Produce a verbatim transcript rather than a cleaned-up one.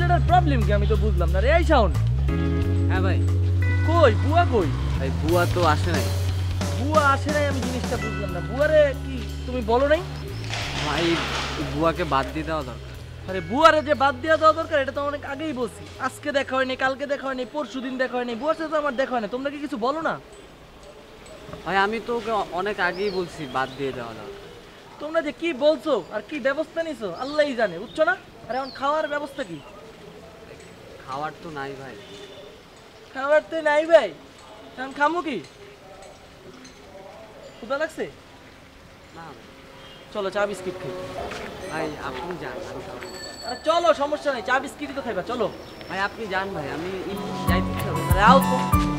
ছেলেটার প্রবলেম কি আমি তো বুঝলাম না রে। এই শাওন। হ্যাঁ ভাই। কই বুয়া কই? ভাই বুয়া তো আসে নাই। বুয়া আসে নাই আমি জিনিসটা বুঝলাম না। বুয়ারে কি তুমি বলো নাই? ভাই বুয়াকে বাদ দিয়ে দেওয়া দরকার। আরে বুয়ারে যে বাদ দিয়ে দেওয়া দরকার এটা তো অনেক আগেই বলছি। আজকে দেখা হয়নি, কালকে দেখা হয়নি, পরশু দিন দেখা হয়নি, বুয়ার সাথে আমার দেখা হয় না। তোমরা কি কিছু বলো না? ভাই আমি তো ওকে অনেক আগেই বলছি বাদ দিয়ে দেওয়া দরকার। তোমরা যে কি বলছো আর কি ব্যবস্থা নিছো আল্লাহই জানে, বুঝছো না? আর এখন খাওয়ার ব্যবস্থা কি? খাওয়ার তো নাই ভাই। খাবার তো নাই ভাই, এখন খামো কি? ক্ষুধা লাগছে? না চলো চা বিস্কিট খাই। ভাই আপনি যান, আমি খাবো। আরে চলো সমস্যা নেই, চা বিস্কিটই তো খাইবা, চলো। ভাই আপনি যান ভাই, আমি যাইতে ইচ্ছা হবে। আরে আও তো।